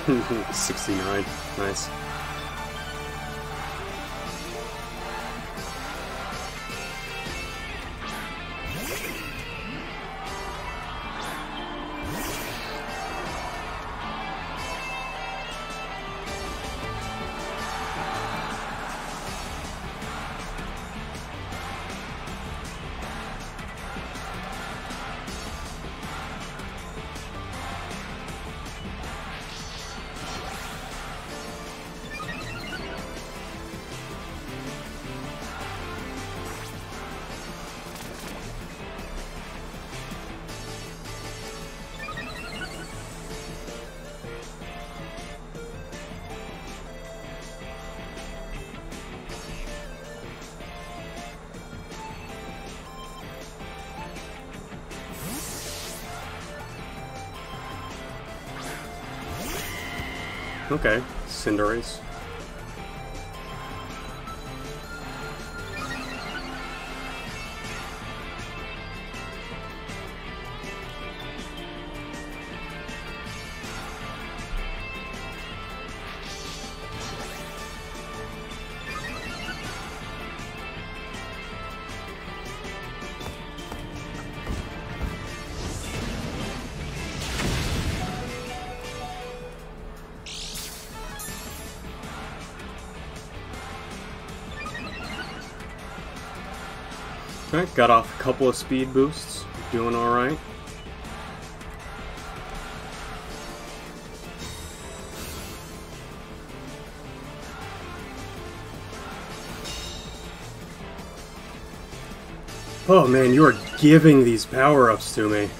69. Nice. Okay, Cinderace. Alright, got off a couple of speed boosts. Doing alright. Oh man, you are giving these power-ups to me.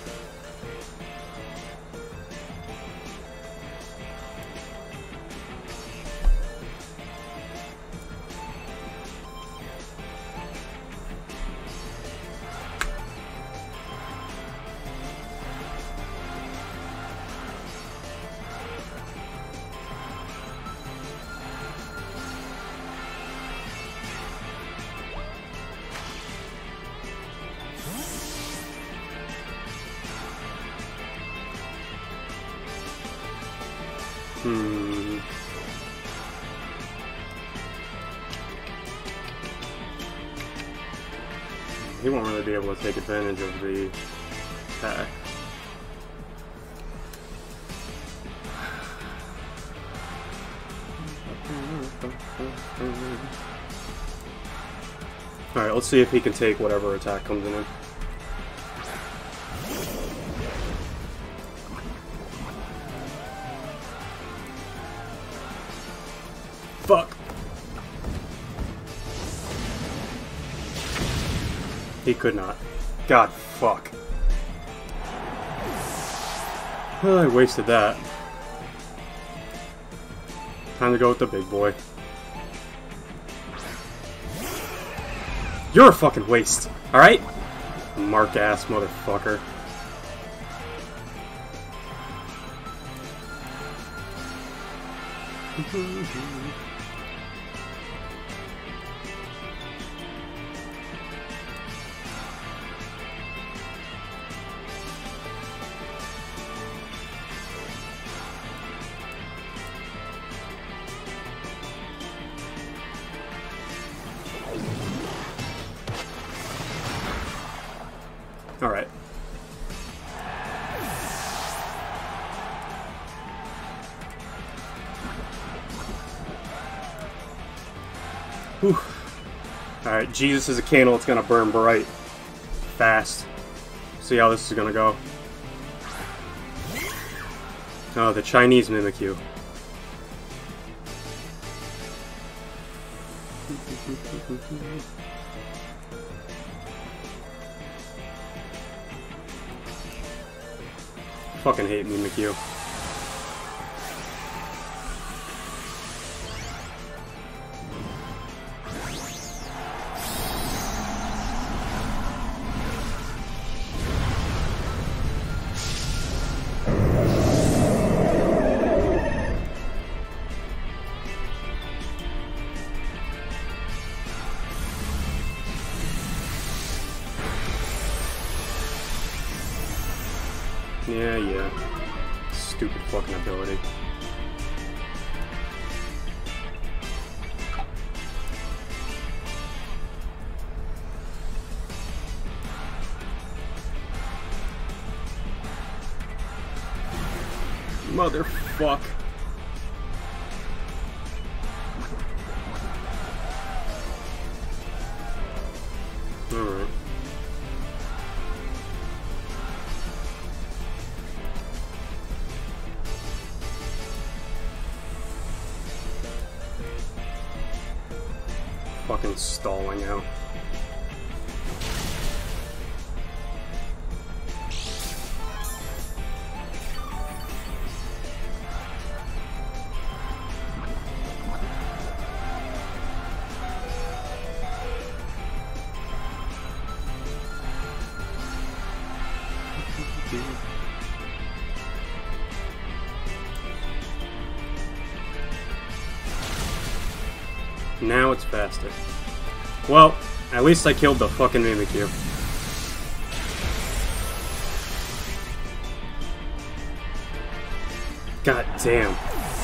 He won't really be able to take advantage of the attack. Alright, let's see if he can take whatever attack comes in him. Fuck! He could not. God, fuck. Well, I wasted that. Time to go with the big boy. You're a fucking waste, alright? Mark ass motherfucker. Alright. Whew. Alright, Jesus is a candle, it's gonna burn bright. Fast. See how this is gonna go. Oh, the Chinese Mimikyu. Fucking hate Mimikyu. Yeah. Stupid fucking ability. Motherfuck. Alright. Fucking stalling out. Now it's faster. Well, at least I killed the fucking Mimikyu. God damn.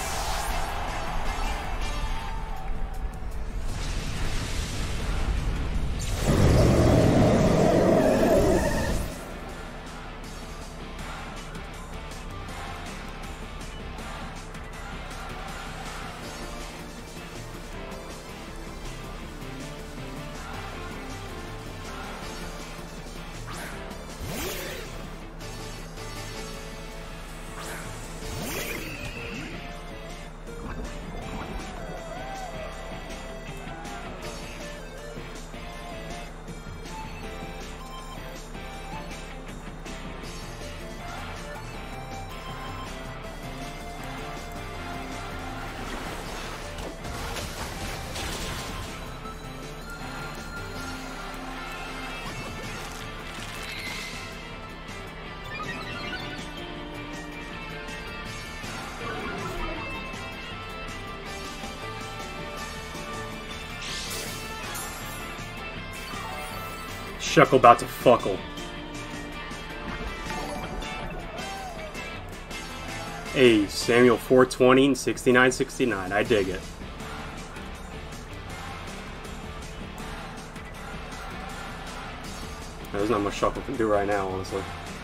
Shuckle about to fuckle. Hey, Samuel 420 and 6969. I dig it. There's not much Shuckle can do right now, honestly.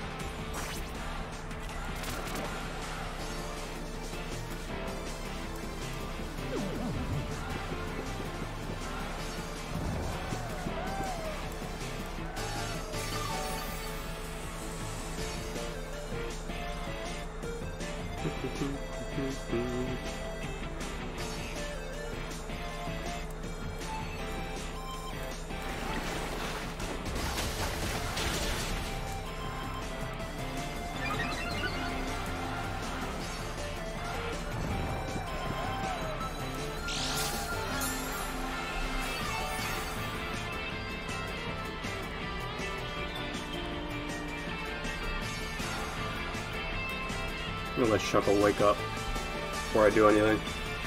I'm gonna let Shuckle wake up before I do anything.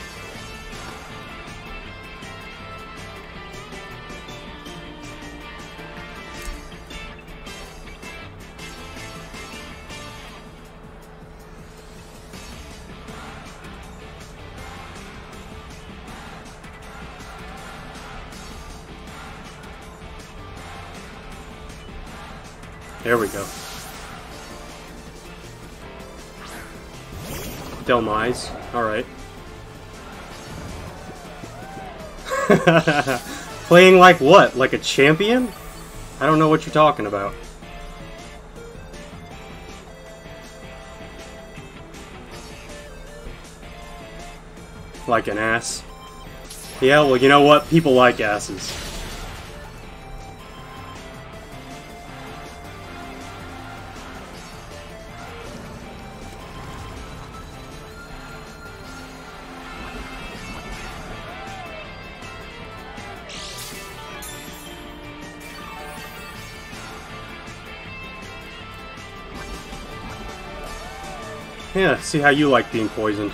There we go. Delmise. Alright. Playing like what? Like a champion? I don't know what you're talking about. Like an ass. Yeah, well, you know what? People like asses. Yeah, see how you like being poisoned.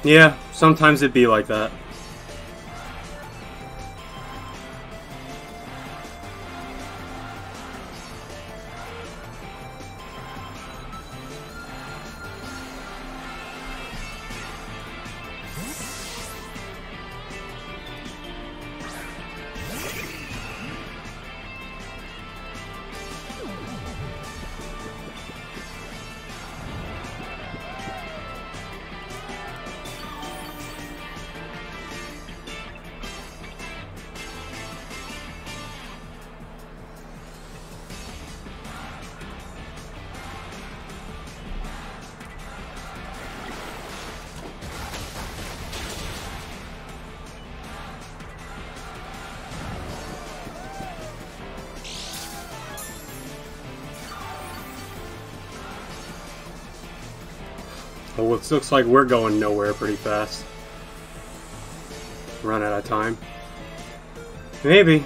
Yeah, sometimes it'd be like that. Well, it looks like we're going nowhere pretty fast. Run out of time. Maybe.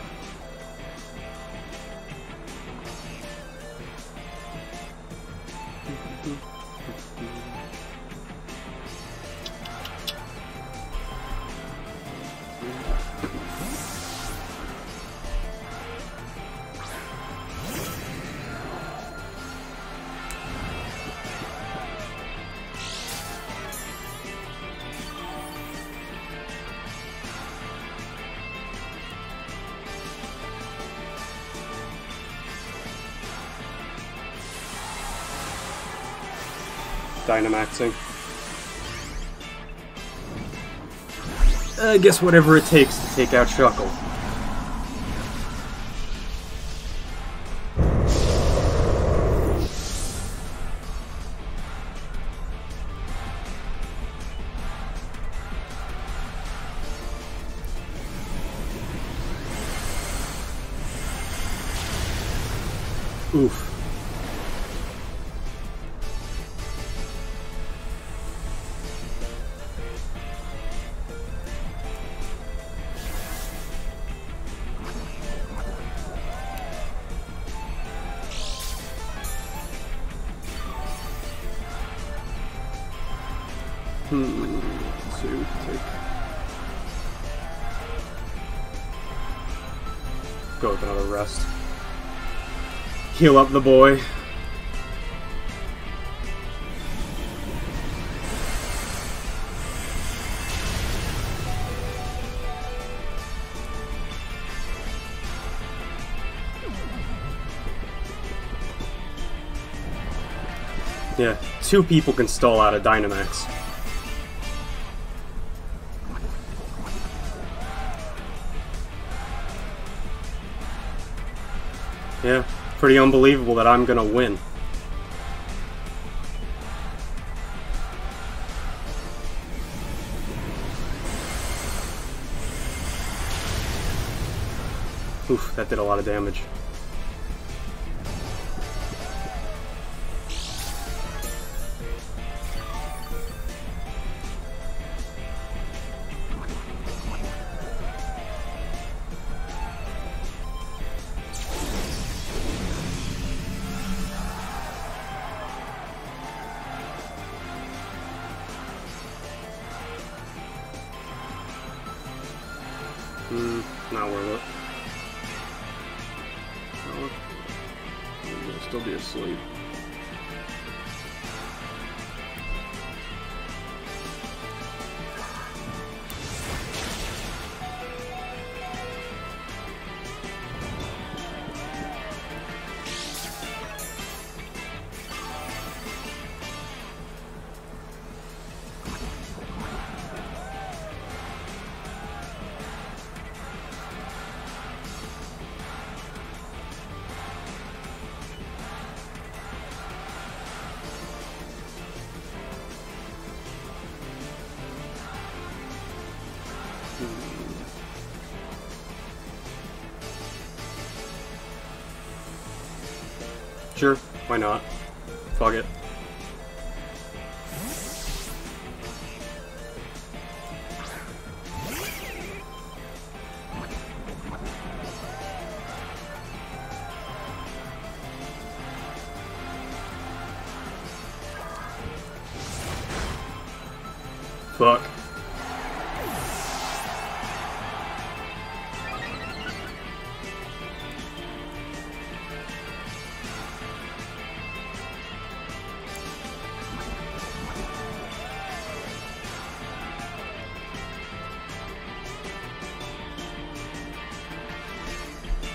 Dynamaxing. I guess whatever it takes to take out Shuckle. Oof. Let's see what we can take. Go with another rest. Heal up the boy. Yeah, 2 people can stall out a Dynamax. Yeah, pretty unbelievable that I'm gonna win. Oof, that did a lot of damage. Not worth it. I'll still be asleep. Sure, why not? Fuck it. Fuck.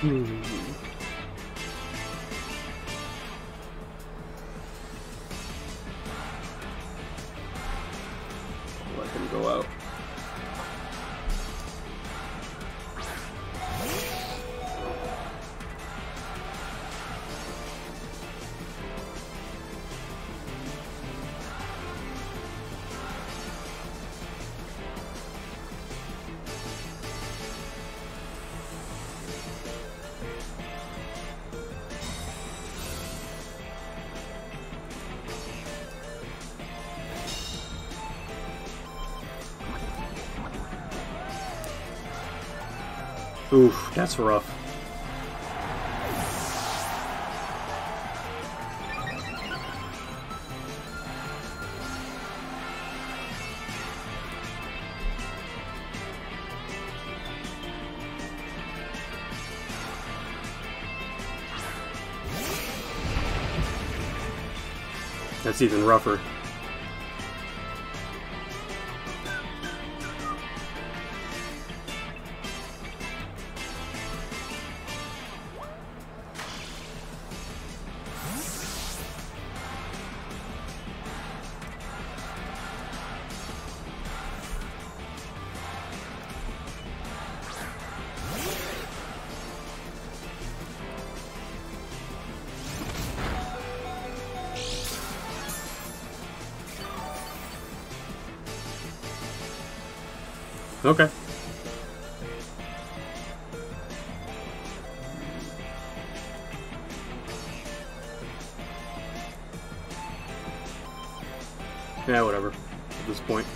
Let him go out. Oof, that's rough. That's even rougher. Okay. Yeah, whatever. At this point.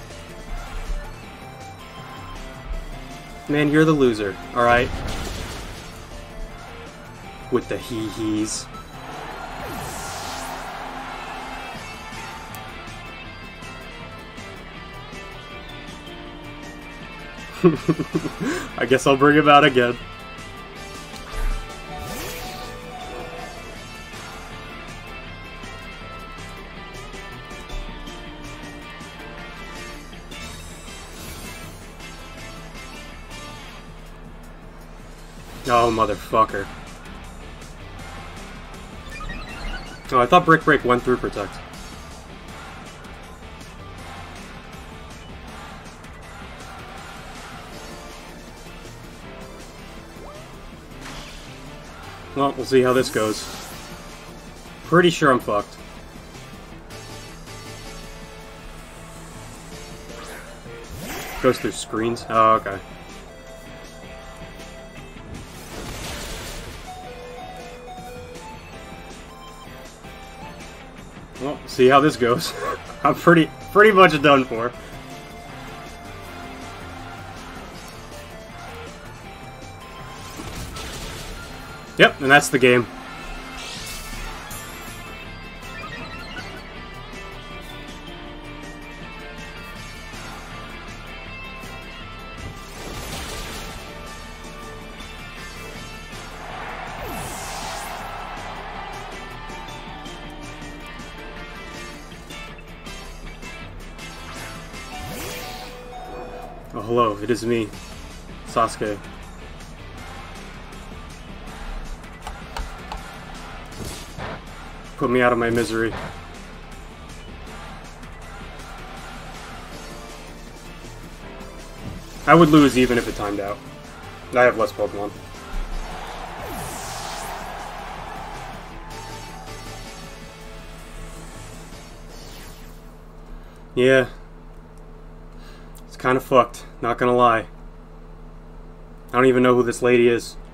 Man, you're the loser, alright? With the hee-hees. I guess I'll bring him out again. Oh, motherfucker. Oh, I thought Brick Break went through Protect. Well, we'll see how this goes. Pretty sure I'm fucked. Goes through screens? Oh, okay. Well, see how this goes. I'm pretty much done for. Yep, and that's the game. Oh, hello, it is me, Sasuke. Put me out of my misery. I would lose even if it timed out. I have less Pokemon. Yeah. It's kind of fucked, not gonna lie. I don't even know who this lady is.